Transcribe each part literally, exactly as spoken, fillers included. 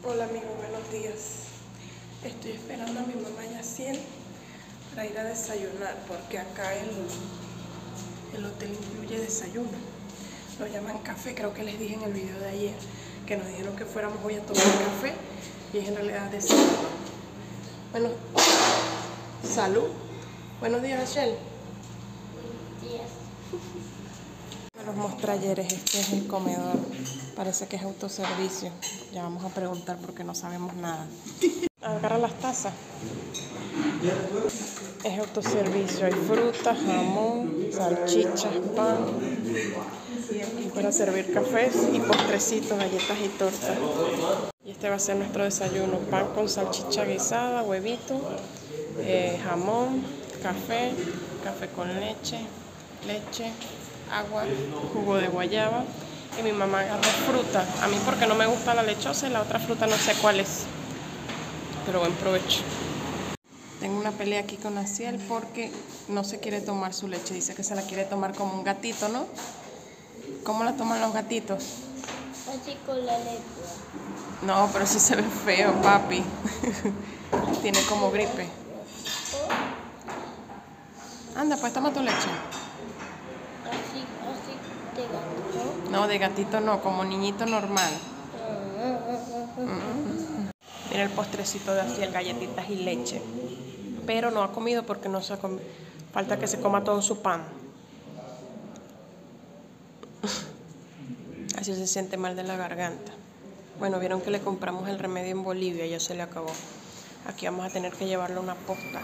Hola amigos, buenos días. Estoy esperando a mi mamá Yaciel para ir a desayunar porque acá el, el hotel incluye desayuno. Lo llaman café, creo que les dije en el video de ayer que nos dijeron que fuéramos hoy a tomar café y es en realidad desayuno. Bueno, salud. Buenos días, Yaciel. Buenos días. Los mostralleres, este es el comedor. Parece que es autoservicio. Ya vamos a preguntar porque no sabemos nada. Agarra las tazas. Es autoservicio. Hay frutas, jamón, salchichas, pan. Para servir cafés y postrecitos, galletas y tortas. Y este va a ser nuestro desayuno. Pan con salchicha guisada, huevito, eh, jamón, café, café con leche, leche, agua, jugo de guayaba. Y mi mamá agarró fruta. A mí porque no me gusta la lechosa y la otra fruta no sé cuál es. Pero buen provecho. Tengo una pelea aquí con Yaciel porque no se quiere tomar su leche. Dice que se la quiere tomar como un gatito, ¿no? ¿Cómo la toman los gatitos? Así con la lengua. No, pero sí se ve feo, papi. Tiene como gripe. Anda, pues toma tu leche. Así, así de gato. No, de gatito no, como niñito normal. Mm. Mira el postrecito de Yaciel, galletitas y leche. Pero no ha comido porque no se ha comido. Falta que se coma todo su pan. Así se siente mal de la garganta. Bueno, vieron que le compramos el remedio en Bolivia, ya se le acabó. Aquí vamos a tener que llevarle una posta.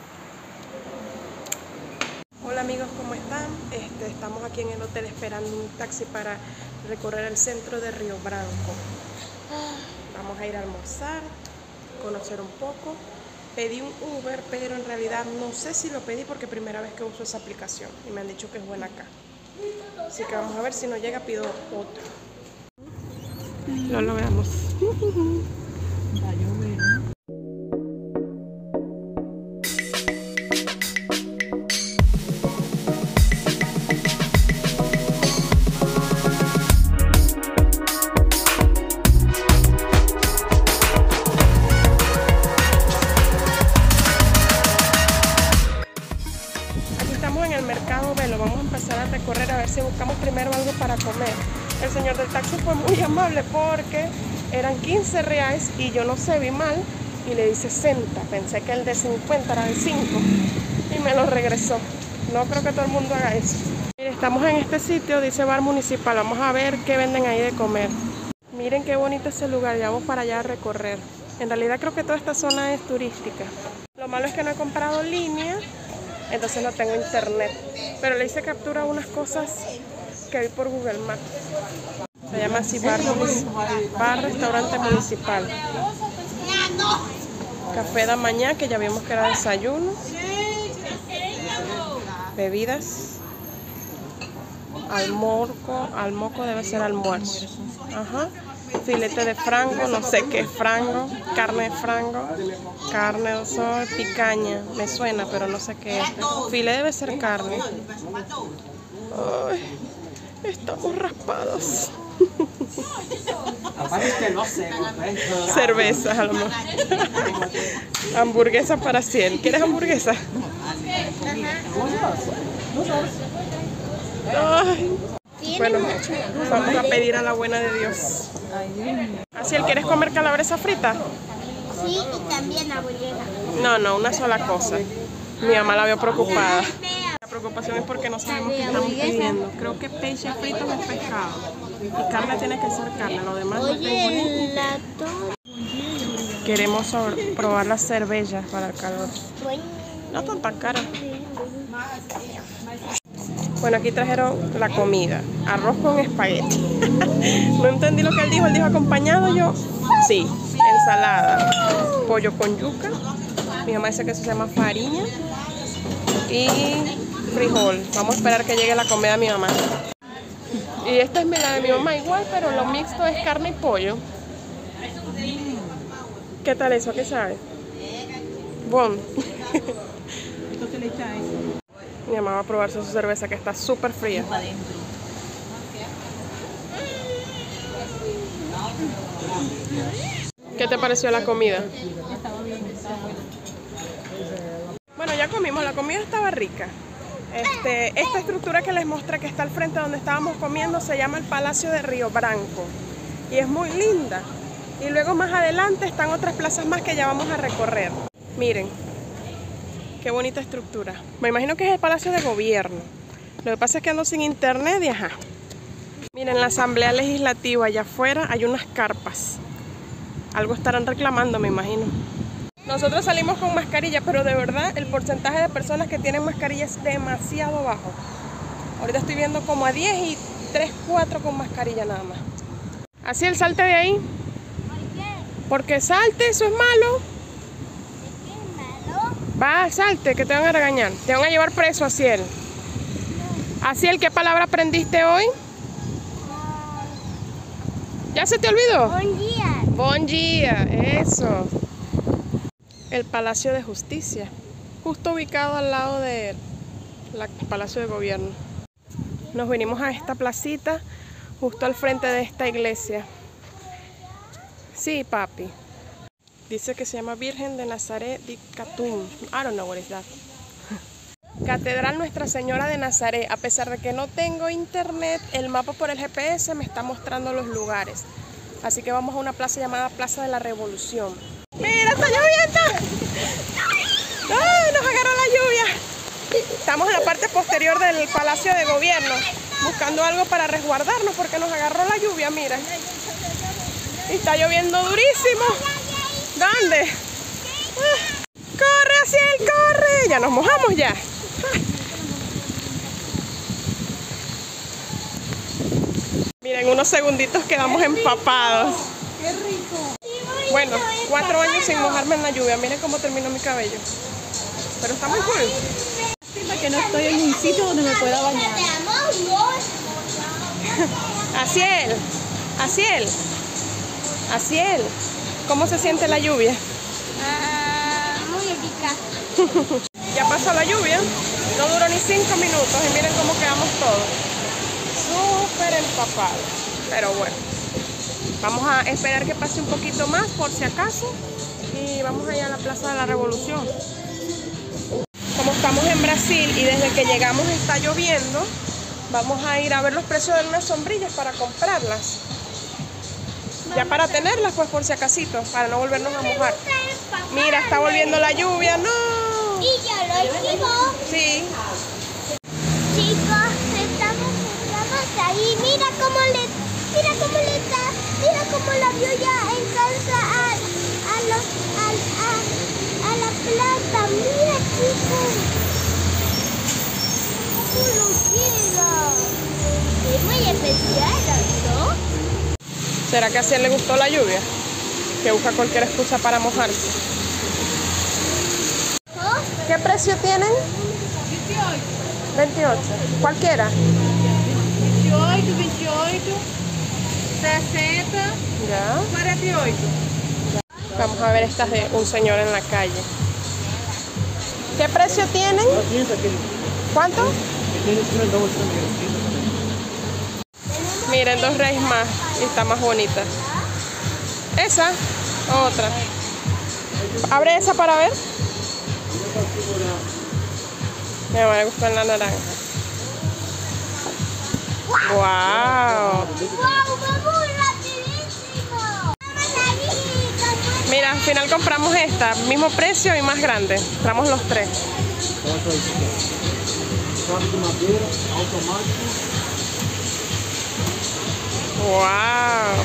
Hola amigos, ¿cómo están? Este, estamos aquí en el hotel esperando un taxi para recorrer el centro de Río Branco. Vamos a ir a almorzar, conocer un poco. Pedí un Uber, pero en realidad no sé si lo pedí porque es primera vez que uso esa aplicación y me han dicho que es buena acá. Así que vamos a ver, si no llega pido otro. Lo logramos. Vamos a empezar a recorrer a ver si buscamos primero algo para comer. El señor del taxi fue muy amable porque eran quince reales y yo no sé, vi mal y le di sesenta. Pensé que el de cincuenta era de cinco y me lo regresó. No creo que todo el mundo haga eso. Mire, estamos en este sitio, dice bar municipal. Vamos a ver qué venden ahí de comer. Miren qué bonito ese lugar, ya vamos para allá a recorrer. En realidad creo que toda esta zona es turística. Lo malo es que no he comprado línea, entonces no tengo internet. Pero le hice captura a unas cosas que vi por Google Maps. Se llama así bar, bar restaurante municipal. Café de mañana, que ya vimos que era desayuno. Bebidas. Almorco, almoco debe ser almuerzo. Ajá. Filete de frango, no sé qué es frango. Carne de frango. Carne de sol, picaña. Me suena, pero no sé qué es. Filete debe ser carne. Ay, estamos raspados. Cervezas a lo mejor. Hamburguesa para cien. ¿Quieres hamburguesa? Ay. Bueno, vamos a pedir a la buena de Dios. Yaciel, ¿quieres comer calabresa frita? Sí, y también hamburguesa. No, no, una sola cosa. Mi mamá la veo preocupada. La preocupación es porque no sabemos qué estamos pidiendo. Creo que peixe frito es pescado. Y carne tiene que ser carne, lo demás no tengo ni. Queremos probar las cervezas para el calor. No están tan caras. Bueno, aquí trajeron la comida. Arroz con espagueti. No entendí lo que él dijo. Él dijo acompañado, yo sí. Ensalada. Pollo con yuca. Mi mamá dice que eso se llama fariña. Y frijol. Vamos a esperar que llegue la comida de mi mamá. Y esta es la de mi mamá igual, pero lo mixto es carne y pollo. ¿Qué tal eso? ¿Qué sabe? Bon. Mi mamá va a probarse su cerveza que está súper fría. ¿Qué te pareció la comida? Estaba bien, estaba buena. Bueno, ya comimos, la comida estaba rica. Este, esta estructura que les mostré que está al frente donde estábamos comiendo se llama el Palacio de Río Branco y es muy linda. Y luego más adelante están otras plazas más que ya vamos a recorrer. Miren, qué bonita estructura. Me imagino que es el Palacio de Gobierno. Lo que pasa es que ando sin internet y ajá. Miren, la Asamblea Legislativa, allá afuera hay unas carpas. Algo estarán reclamando, me imagino. Nosotros salimos con mascarilla, pero de verdad el porcentaje de personas que tienen mascarilla es demasiado bajo. Ahorita estoy viendo como a diez y tres, cuatro con mascarilla nada más. Así el salte de ahí. ¿Por qué? Porque salte, eso es malo. ¿De qué malo? Va, salte, que te van a regañar. Te van a llevar preso, Asiel. Asiel, ¿qué palabra aprendiste hoy? ¿Ya se te olvidó? Buen día. Buen día, eso. El Palacio de Justicia, justo ubicado al lado del Palacio de Gobierno. Nos vinimos a esta placita, justo al frente de esta iglesia. Sí, papi. Dice que se llama Virgen de Nazaret de Khatun. I don't know what is that. Catedral Nuestra Señora de Nazaret. A pesar de que no tengo internet, el mapa por el G P S me está mostrando los lugares. Así que vamos a una plaza llamada Plaza de la Revolución. ¡Mira, está lloviendo! ¡Ay, nos agarró la lluvia! Estamos en la parte posterior del Palacio de Gobierno, buscando algo para resguardarnos porque nos agarró la lluvia, miren. Y está lloviendo durísimo. ¿Dónde? Ah, ¡corre, Asiel, corre! Ya nos mojamos ya. Miren, unos segunditos quedamos empapados. ¡Qué rico! Bueno, cuatro años sin mojarme en la lluvia. Miren cómo terminó mi cabello. Pero está muy cool. Lástima que no estoy en un sitio donde me pueda bañar. Asiel, Asiel, Asiel, ¿cómo se siente la lluvia? Ah, muy rica. Ya pasó la lluvia, no duró ni cinco minutos y miren cómo quedamos todos. Súper empapados, pero bueno. Vamos a esperar que pase un poquito más por si acaso y vamos allá a la Plaza de la Revolución. Como estamos en Brasil y desde que llegamos está lloviendo, vamos a ir a ver los precios de unas sombrillas para comprarlas. Ya para tenerlas, pues por si acasito, para no volvernos a mojar. Mira, está volviendo la lluvia, ¡no! Y ya lo hicimos. Sí. Chicos, estamos, estamos ahí. Mira cómo le, mira cómo le está, mira cómo la vio ya en casa a, a, los, a, a, a la plata. Mira, chicos. ¿Cómo lo quiera? Es muy especial, ¿no? ¿Será que a Asiel le gustó la lluvia? Que busca cualquier excusa para mojarse. ¿Oh? ¿Qué precio tienen? veintiocho. ¿Cualquiera? veintiocho, veintiocho, sesenta, Ya. cuarenta y ocho. Vamos a ver estas de un señor en la calle. ¿Qué precio tienen? ¿Cuánto? Miren, dos reyes más y está más bonita. ¿Esa? Otra. Abre esa para ver. Me gustó la naranja. ¡Wow! ¡Wow! ¡Va muy rapidísimo! ¡Vamos ahí! Mira, al final compramos esta, mismo precio y más grande. Compramos los tres. ¡Wow!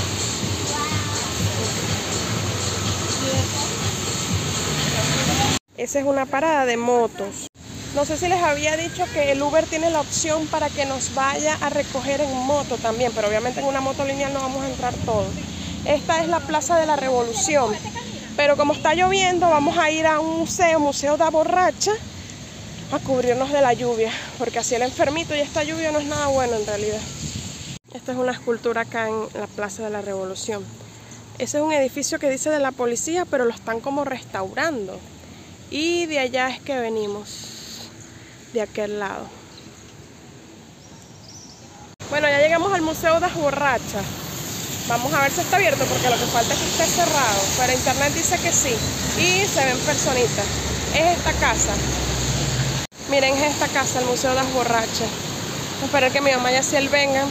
Esa es una parada de motos. No sé si les había dicho que el Uber tiene la opción para que nos vaya a recoger en moto también, pero obviamente en una moto lineal no vamos a entrar todos. Esta es la Plaza de la Revolución, pero como está lloviendo vamos a ir a un museo, Museo da Borracha, a cubrirnos de la lluvia, porque así el enfermito y esta lluvia no es nada bueno en realidad. Esta es una escultura acá en la Plaza de la Revolución. Ese es un edificio que dice de la policía, pero lo están como restaurando. Y de allá es que venimos, de aquel lado. Bueno, ya llegamos al Museo das Borrachas. Vamos a ver si está abierto porque lo que falta es que esté cerrado. Pero internet dice que sí. Y se ven personitas. Es esta casa. Miren, es esta casa, el Museo de las Borrachas. Esperar que mi mamá y así él vengan.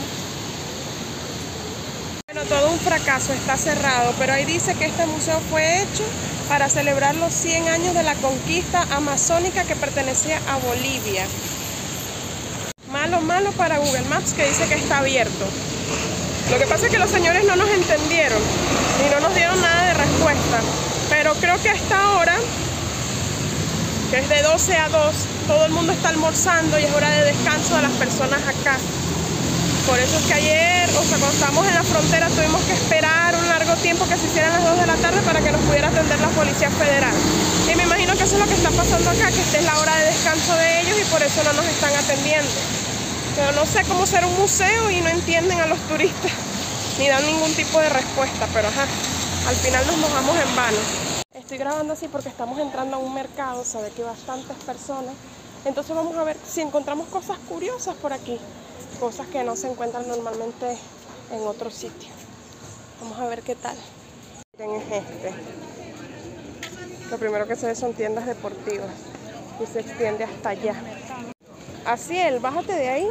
Bueno, todo un fracaso, está cerrado. Pero ahí dice que este museo fue hecho para celebrar los cien años de la conquista amazónica que pertenecía a Bolivia. Malo, malo para Google Maps que dice que está abierto. Lo que pasa es que los señores no nos entendieron y no nos dieron nada de respuesta. Pero creo que a esta hora, que es de doce a dos, todo el mundo está almorzando y es hora de descanso de las personas acá. Por eso es que ayer, o sea, cuando estábamos en la frontera, tuvimos que esperar un largo tiempo que se hicieran las dos de la tarde para que nos pudiera atender la Policía Federal. Y me imagino que eso es lo que está pasando acá, que esta es la hora de descanso de ellos y por eso no nos están atendiendo. Pero no sé cómo ser un museo y no entienden a los turistas, ni dan ningún tipo de respuesta, pero ajá, al final nos mojamos en vano. Estoy grabando así porque estamos entrando a un mercado, se ve que hay bastantes personas, entonces vamos a ver si encontramos cosas curiosas por aquí, cosas que no se encuentran normalmente en otro sitio. Vamos a ver qué tal. Miren, es este. Lo primero que se ve son tiendas deportivas y se extiende hasta allá. Así él, bájate de ahí.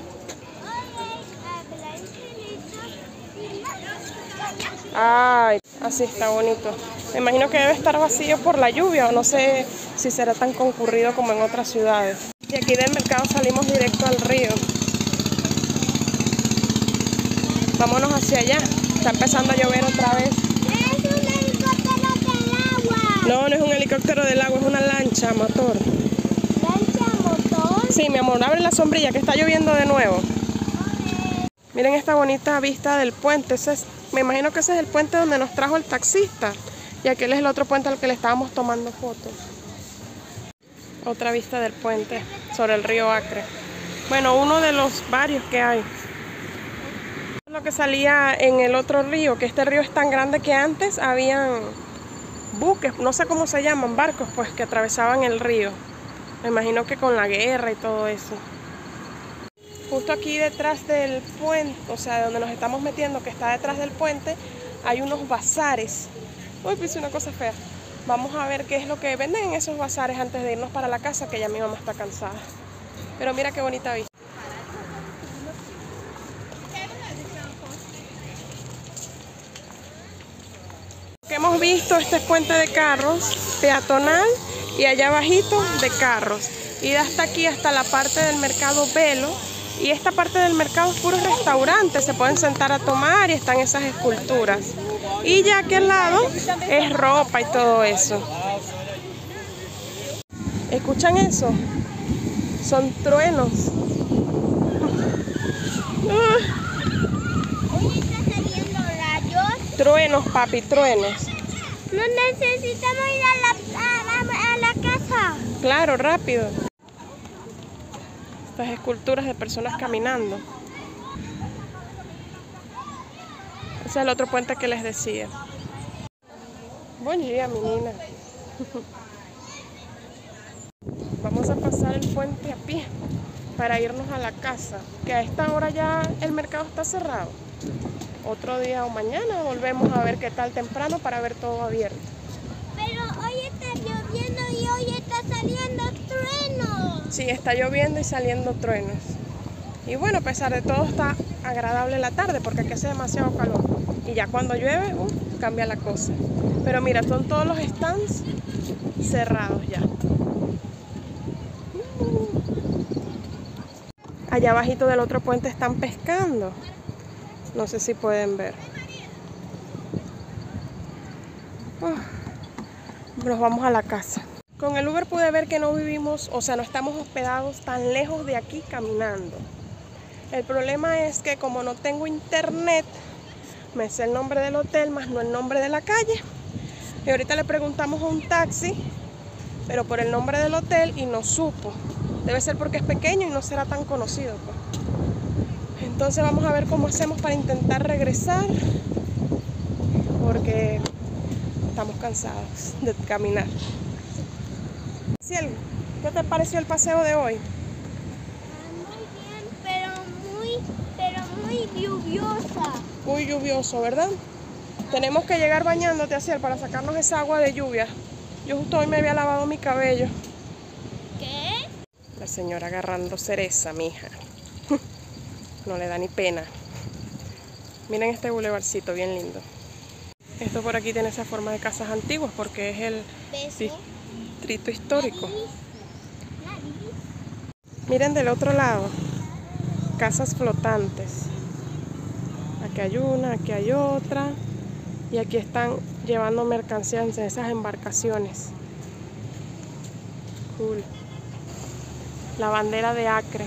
Ay, así está bonito. Me imagino que debe estar vacío por la lluvia o no sé si será tan concurrido como en otras ciudades. Y aquí del mercado salimos directo al río. Vámonos hacia allá. Está empezando a llover otra vez. Es un helicóptero del agua. No, no es un helicóptero del agua, es una lancha a motor. ¿Lancha motor? Sí, mi amor, abre la sombrilla que está lloviendo de nuevo. Okay. Miren esta bonita vista del puente. Ese es, me imagino que ese es el puente donde nos trajo el taxista. Y aquel es el otro puente al que le estábamos tomando fotos. Otra vista del puente sobre el río Acre. Bueno, uno de los varios que hay. Lo que salía en el otro río, que este río es tan grande que antes habían buques, no sé cómo se llaman, barcos, pues que atravesaban el río. Me imagino que con la guerra y todo eso. Justo aquí detrás del puente, o sea, de donde nos estamos metiendo, que está detrás del puente, hay unos bazares. Uy, puse una cosa fea. Vamos a ver qué es lo que venden en esos bazares antes de irnos para la casa, que ya mi mamá está cansada. Pero mira qué bonita vista. Lo que hemos visto, este es puente de carros, peatonal, y allá abajito de carros. Y de hasta aquí, hasta la parte del mercado Velo. Y esta parte del mercado es puros restaurantes, se pueden sentar a tomar y están esas esculturas. Y ya aquí al lado es ropa y todo eso. ¿Escuchan eso? Son truenos. Hoy está saliendo rayos. Truenos, papi, truenos. No necesitamos ir a la, a la, a la casa. Claro, rápido. Estas esculturas de personas caminando. Ese es el otro puente que les decía. Buen día, menina. Vamos a pasar el puente a pie para irnos a la casa, que a esta hora ya el mercado está cerrado. Otro día o mañana volvemos a ver qué tal temprano para ver todo abierto. Pero hoy está lloviendo y hoy está saliendo truenos. Sí, está lloviendo y saliendo truenos. Y bueno, a pesar de todo está agradable la tarde porque aquí hace demasiado calor. Y ya cuando llueve, uh, cambia la cosa. Pero mira, son todos los stands cerrados ya. Uh. Allá abajito del otro puente están pescando. No sé si pueden ver. Uh. Nos vamos a la casa. Con el Uber pude ver que no vivimos, o sea, no estamos hospedados tan lejos de aquí caminando. El problema es que como no tengo internet, me sé el nombre del hotel más no el nombre de la calle. Y ahorita le preguntamos a un taxi, pero por el nombre del hotel y no supo. Debe ser porque es pequeño y no será tan conocido, pues. Entonces vamos a ver cómo hacemos para intentar regresar, porque estamos cansados de caminar. Ciel, ¿qué te pareció el paseo de hoy? Muy bien, pero muy, pero muy lluviosa. Muy lluvioso, ¿verdad? Tenemos que llegar bañándote, Aciel, para sacarnos esa agua de lluvia. Yo justo hoy me había lavado mi cabello. ¿Qué? La señora agarrando cereza, mija. No le da ni pena. Miren este bulevarcito, bien lindo. Esto por aquí tiene esa forma de casas antiguas porque es el Beso. distrito histórico. Miren del otro lado, casas flotantes. Aquí hay una, aquí hay otra. Y aquí están llevando mercancías en esas embarcaciones. Cool. La bandera de Acre.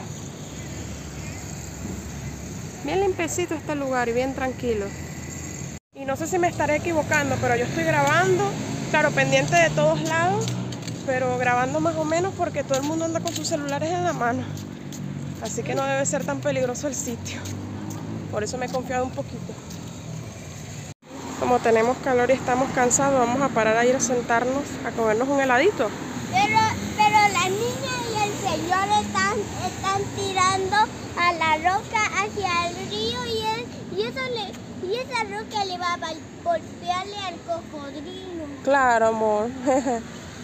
Bien limpiecito este lugar y bien tranquilo. Y no sé si me estaré equivocando, pero yo estoy grabando, claro, pendiente de todos lados, pero grabando más o menos porque todo el mundo anda con sus celulares en la mano. Así que no debe ser tan peligroso el sitio. Por eso me he confiado un poquito. Como tenemos calor y estamos cansados, vamos a parar a ir a sentarnos a comernos un heladito. Pero, pero la niña y el señor están, están tirando a la roca hacia el río y, él, y, eso le, y esa roca le va a golpearle al cocodrilo. Claro, amor. Porque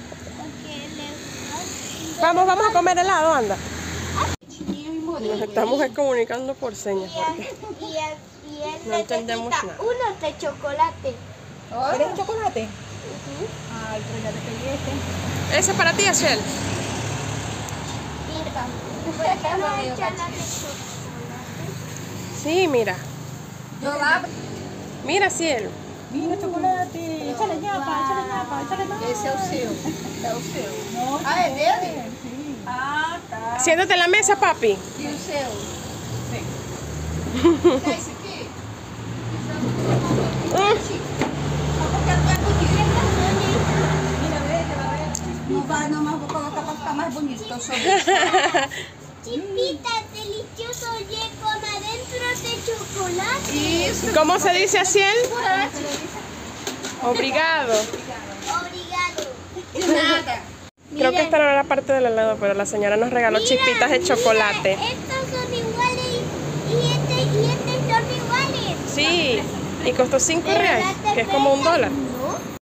le... Vamos, vamos a comer helado, anda. Nos estamos comunicando por señas. Porque... Y él, y él No entendemos necesita nada. uno de chocolate. ¿Quieres un chocolate? Ay, pero ya te pedí este. Ese es para ti, Aciel. Mira, ¿por qué no echan la de chocolate? Sí, mira. Yo va. Mira, Aciel. Mira, chocolate. Échale ñapa, échale ñapa, échale más. Esse é o seu. É o seu. No, ah, é dele? Sí. Ah, tá. Siéntate en la mesa, papi. E o seu? Sim. Quer esse aqui? Não vai não, mas vou colocar para ficar mais bonito. Então, sou Chipita, delicioso oye con adentro de chocolate. Isso. ¿Cómo se dice, Aciel? Obrigado. Obrigado. De nada. Creo que esta no era la parte del helado, pero la señora nos regaló Mira, chispitas de mira, chocolate. estos son iguales y, y este y este son iguales. Sí, y costó cinco Pero reales, date que es como un cuenta, dólar. ¿no?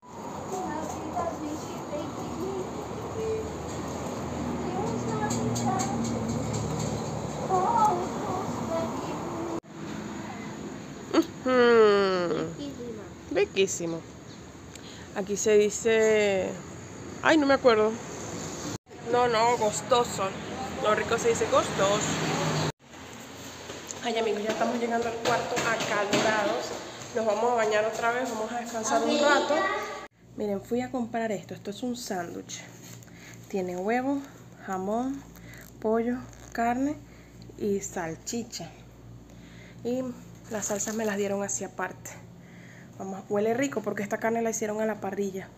Mm, riquísimo. Aquí se dice... Ay, no me acuerdo. No, no, gostoso. Lo rico se dice gostoso. Ay, amigos, ya estamos llegando al cuarto acalorados. Nos vamos a bañar otra vez, vamos a descansar un rato. Miren, fui a comprar esto. Esto es un sándwich. Tiene huevo, jamón, pollo, carne y salchicha. Y las salsas me las dieron así aparte. Vamos, huele rico porque esta carne la hicieron a la parrilla.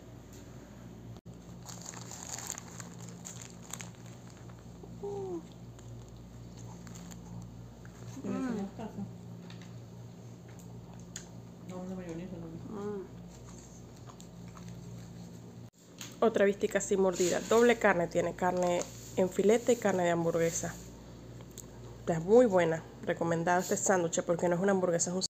Otra vistica así mordida. Doble carne tiene, carne en filete y carne de hamburguesa. Es muy buena. Recomendado este sándwich porque no es una hamburguesa, es un